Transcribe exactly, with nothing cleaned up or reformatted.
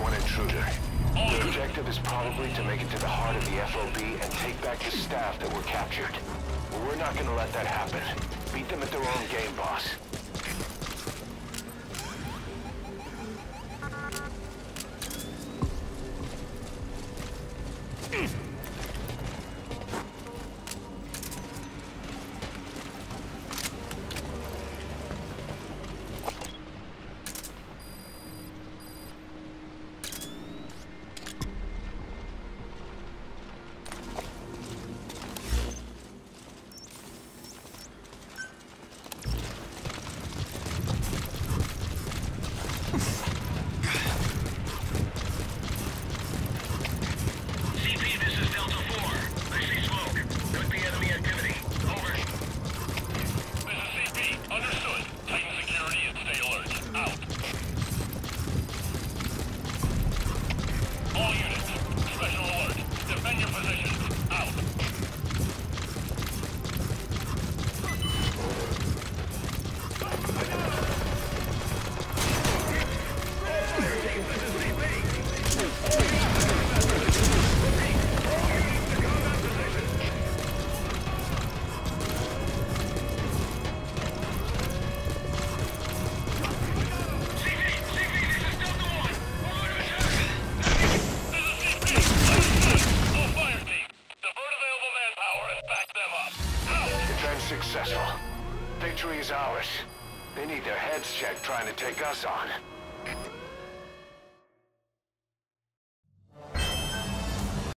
one intruder. The objective is probably to make it to the heart of the F O B and take back the staff that were captured. But we're not gonna let that happen. Beat them at their own game, boss. Successful. Victory is ours. They need their heads checked trying to take us on.